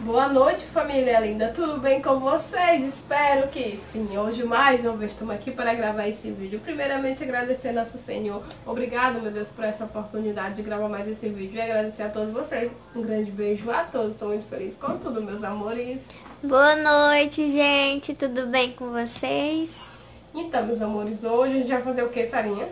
Boa noite, família linda, tudo bem com vocês? Espero que sim. Hoje mais uma vez estamos aqui para gravar esse vídeo. Primeiramente agradecer a Nosso Senhor. Obrigado, meu Deus, por essa oportunidade de gravar mais esse vídeo. E agradecer a todos vocês. Um grande beijo a todos. Sou muito feliz com tudo, meus amores. Boa noite, gente. Tudo bem com vocês? Então, meus amores, hoje a gente vai fazer o que, Sarinha?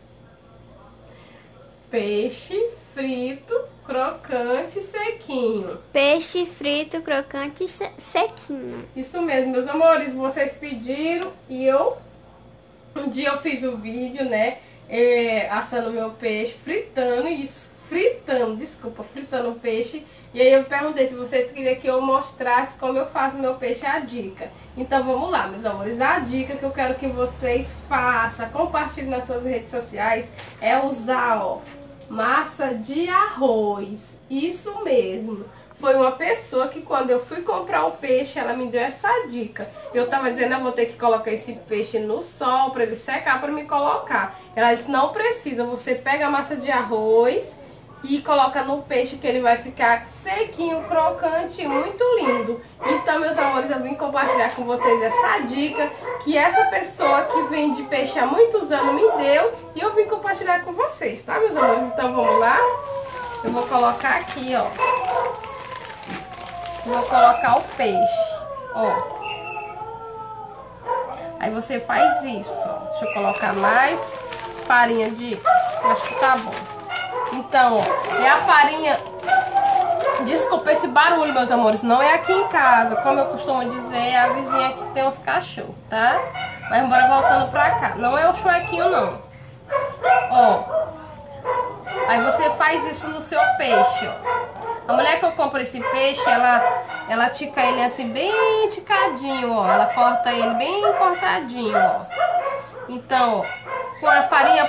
Peixe frito, crocante, sequinho. Peixe frito, crocante e sequinho. Isso mesmo, meus amores, vocês pediram e um dia eu fiz o vídeo, né, assando meu peixe, fritando o peixe. E aí eu perguntei se vocês queriam que eu mostrasse como eu faço meu peixe, a dica. Então vamos lá, meus amores, a dica que eu quero que vocês façam, compartilhem nas suas redes sociais, é usar, ó, massa de arroz. Isso mesmo. Foi uma pessoa que quando eu fui comprar o peixe, ela me deu essa dica. Eu tava dizendo, eu vou ter que colocar esse peixe no sol para ele secar para me colocar. Ela disse, não precisa, você pega a massa de arroz e coloca no peixe que ele vai ficar sequinho, crocante e muito lindo. Então, meus amores, eu vim compartilhar com vocês essa dica que essa pessoa que vende peixe há muitos anos me deu e eu vim compartilhar com vocês, tá, meus amores? Então, vamos lá? Eu vou colocar aqui, ó. Vou colocar o peixe, ó. Aí você faz isso, ó. Deixa eu colocar mais farinha de... Acho que tá bom. Então, ó, é a farinha... Desculpa esse barulho, meus amores, não é aqui em casa. Como eu costumo dizer, é a vizinha que tem uns cachorros, tá? Mas bora voltando pra cá. Não é o chuequinho, não. Ó. Aí você faz isso no seu peixe, ó. A mulher que eu compro esse peixe, ela tica ele assim bem ticadinho, ó. Ela corta ele bem cortadinho, ó. Então, ó, com a farinha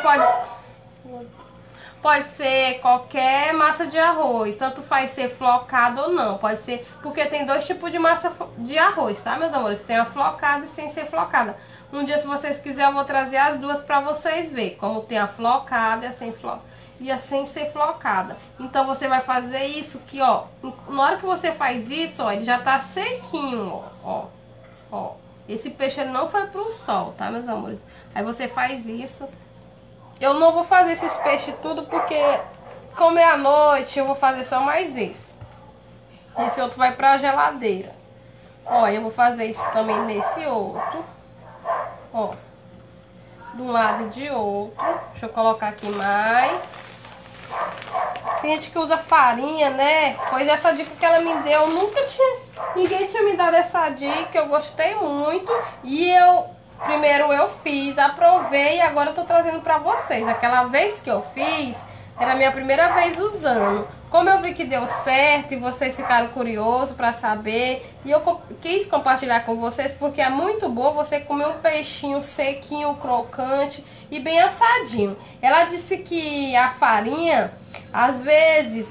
pode ser qualquer massa de arroz, tanto faz ser flocado ou não. Pode ser, porque tem dois tipos de massa de arroz, tá, meus amores? Tem a flocada e sem ser flocada. Um dia, se vocês quiserem, eu vou trazer as duas pra vocês verem como tem a flocada e a sem flocada. E sem ser flocada. Então você vai fazer isso que, ó, na hora que você faz isso, ó, ele já tá sequinho, ó. Esse peixe ele não foi pro sol, tá, meus amores? Aí você faz isso. Eu não vou fazer esses peixes tudo porque, como é à noite, eu vou fazer só mais esse. Esse outro vai pra geladeira. Ó, eu vou fazer isso também nesse outro. Ó. De um lado e de outro. Deixa eu colocar aqui mais. Tem gente que usa farinha, né? Pois essa dica que ela me deu, ninguém tinha me dado essa dica, eu gostei muito. E primeiro eu fiz, aprovei e agora eu tô trazendo pra vocês. Aquela vez que eu fiz, era a minha primeira vez usando. Como eu vi que deu certo e vocês ficaram curiosos pra saber, e eu quis compartilhar com vocês porque é muito bom você comer um peixinho sequinho, crocante e bem assadinho. Ela disse que a farinha, às vezes,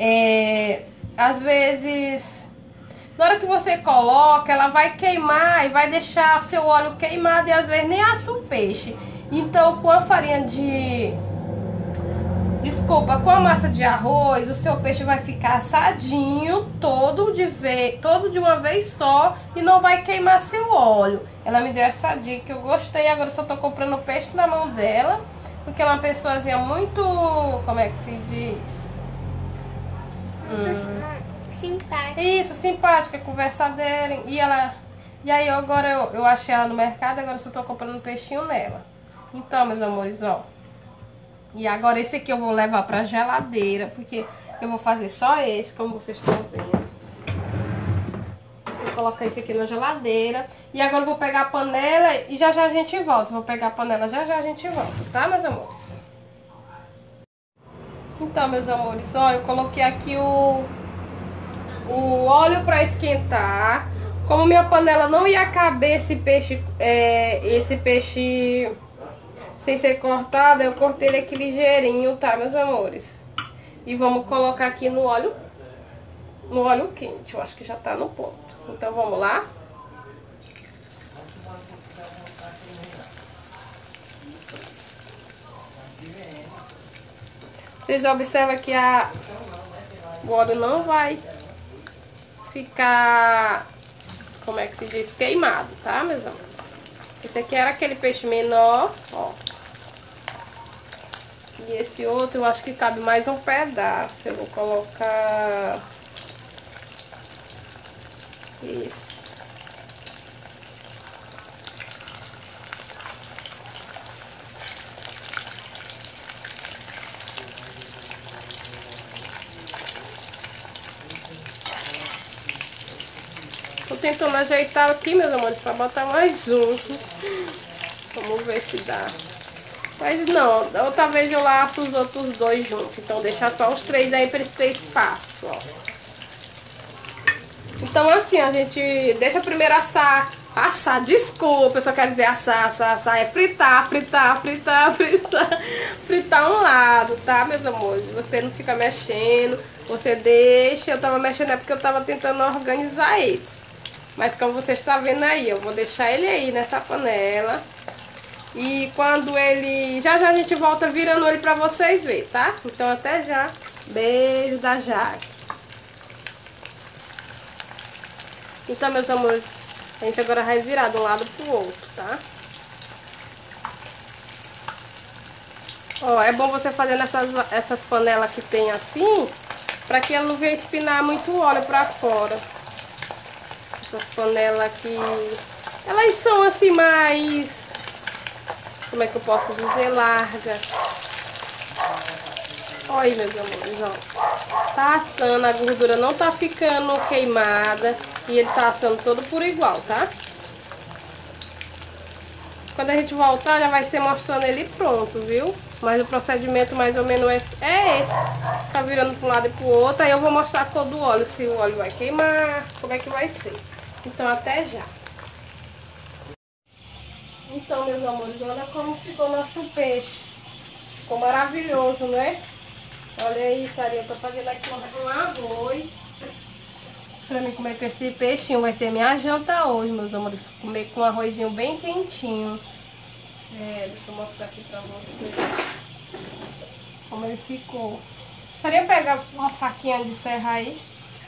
na hora que você coloca, ela vai queimar e vai deixar seu óleo queimado e às vezes nem assa o peixe. Então, com a farinha com a massa de arroz, o seu peixe vai ficar assadinho, todo de uma vez só e não vai queimar seu óleo. Ela me deu essa dica, eu gostei, agora eu só tô comprando peixe na mão dela, porque é uma pessoazinha muito, como é que se diz? Simpática. Isso, simpática, conversadeira. E aí agora eu achei ela no mercado, agora eu só tô comprando peixinho nela. Então, meus amores, ó. E agora esse aqui eu vou levar pra geladeira, porque eu vou fazer só esse, como vocês estão vendo. Vou colocar esse aqui na geladeira. E agora eu vou pegar a panela e já já a gente volta. Vou pegar a panela, já já a gente volta, tá, meus amores? Então, meus amores, ó, eu coloquei aqui o óleo pra esquentar. Como minha panela não ia caber esse peixe sem ser cortado, eu cortei ele aqui ligeirinho, tá, meus amores? E vamos colocar aqui no óleo quente. Eu acho que já tá no ponto. Então vamos lá. Vocês observam que o óleo não vai ficar, como é que se diz, queimado, tá, meus amores? Esse aqui era aquele peixe menor, ó. E esse outro eu acho que cabe mais um pedaço. Eu vou colocar isso. Tô tentando ajeitar aqui, meus amores, pra botar mais um. Vamos ver se dá. Mas não, outra vez eu laço os outros dois juntos. Então deixar só os três aí pra eles terem espaço, ó. Então assim, a gente deixa primeiro assar. Assar, desculpa, eu só quero dizer assar. É fritar. Fritar um lado, tá, meus amores? Você não fica mexendo, você deixa. Eu tava mexendo é porque eu tava tentando organizar eles. Mas como você está vendo aí, eu vou deixar ele aí nessa panela. E quando ele... Já a gente volta virando ele pra vocês verem, tá? Então até já. Beijo da Jaque. Então, meus amores, a gente agora vai virar de um lado pro outro, tá? Ó, é bom você fazer essas panelas que tem assim, pra que ela não venha espinar muito óleo pra fora. Essas panelas aqui, elas são assim mais, como é que eu posso dizer, largas. Olha aí, meus amores, ó. Tá assando, a gordura não tá ficando queimada e ele tá assando todo por igual, tá? Quando a gente voltar, já vai ser mostrando ele pronto, viu? Mas o procedimento mais ou menos é esse. Tá virando para um lado e pro outro. Aí eu vou mostrar a cor do óleo, se o óleo vai queimar, como é que vai ser. Então até já. Então, meus amores, olha como ficou nosso peixe. Ficou maravilhoso, né? Olha aí, carinha, eu tô fazendo aqui um arroz. Pra mim comer com esse peixinho, vai ser minha janta hoje, meus amores. Comer com um arrozinho bem quentinho. Deixa eu mostrar aqui pra vocês como ele ficou. Queria pegar uma faquinha de serra aí.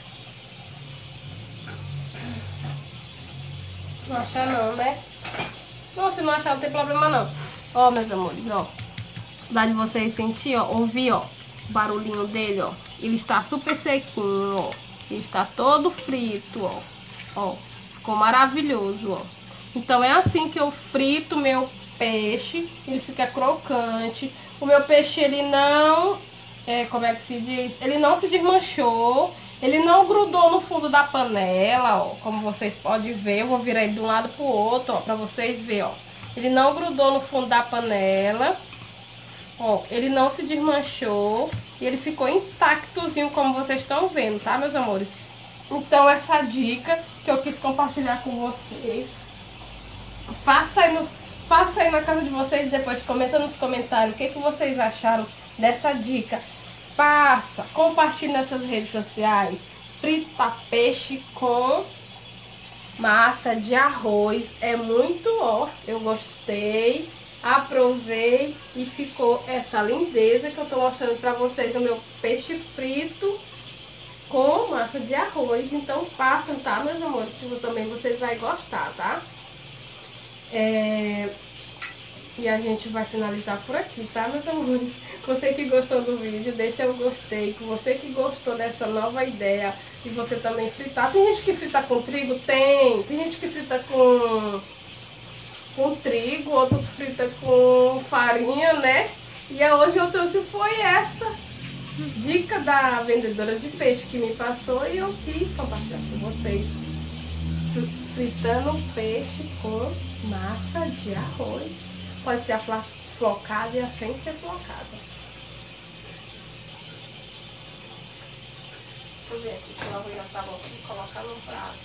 Não achar não, né? Não, se não achar não tem problema não. Ó, meus amores, ó. Dá de vocês sentir, ó, ouvir, ó, o barulhinho dele, ó. Ele está super sequinho, ó. Ele está todo frito, ó. Ó, ficou maravilhoso, ó. Então é assim que eu frito meu peixe. Ele fica crocante. O meu peixe, ele não... como é que se diz? Ele não se desmanchou. Ele não grudou no fundo da panela, ó. Como vocês podem ver, eu vou virar ele de um lado pro outro, ó, pra vocês verem, ó. Ele não grudou no fundo da panela. Ó, ele não se desmanchou e ele ficou intactozinho, como vocês estão vendo, tá, meus amores? Então, essa dica que eu quis compartilhar com vocês. Faça aí na casa de vocês e depois comenta nos comentários o que vocês acharam dessa dica. Faça, compartilhe nessas redes sociais. Frita peixe com massa de arroz. É muito, ó, eu gostei. Aprovei e ficou essa lindeza que eu tô mostrando pra vocês, o meu peixe frito com massa de arroz. Então façam, tá, meus amores, que também vocês vão gostar, tá? E a gente vai finalizar por aqui, tá, meus amores? Você que gostou do vídeo, deixa o gostei. Você que gostou dessa nova ideia e você também fritar. Tem gente que frita com trigo? Tem gente que frita com trigo, outros frita com farinha, né? E hoje eu trouxe foi essa dica da vendedora de peixe que me passou e eu quis compartilhar com vocês. Fritando peixe com massa de arroz. Pode ser a flocada e a sem ser flocada. Deixa eu ver aqui se o arroz já tá bom. Vou colocar no prato.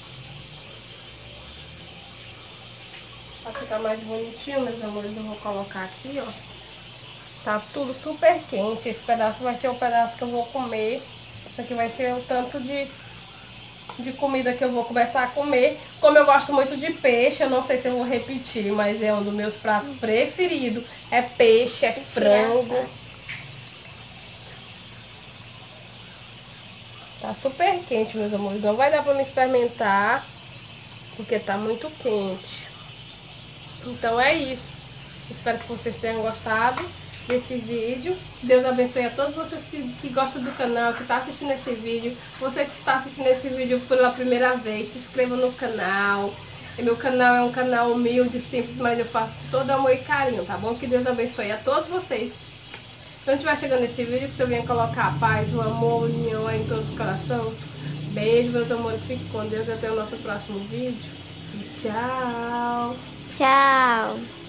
Pra ficar mais bonitinho, meus amores, eu vou colocar aqui, ó. Tá tudo super quente. Esse pedaço vai ser o pedaço que eu vou comer. Esse aqui vai ser o tanto de comida que eu vou começar a comer. Como eu gosto muito de peixe, eu não sei se eu vou repetir, mas é um dos meus pratos preferidos. É peixe, é frango. Tá Tá super quente, meus amores. Não vai dar pra me experimentar, porque tá muito quente. Então é isso. Espero que vocês tenham gostado desse vídeo. Deus abençoe a todos vocês que gostam do canal, que estão assistindo esse vídeo. Você que está assistindo esse vídeo pela primeira vez, se inscreva no canal. Meu canal é um canal humilde, simples, mas eu faço com todo amor e carinho, tá bom? Que Deus abençoe a todos vocês. Quando estiver chegando nesse vídeo, que você venha colocar a paz, o amor, a união aí em todos os corações. Beijo, meus amores. Fique com Deus e até o nosso próximo vídeo. E tchau! Tchau!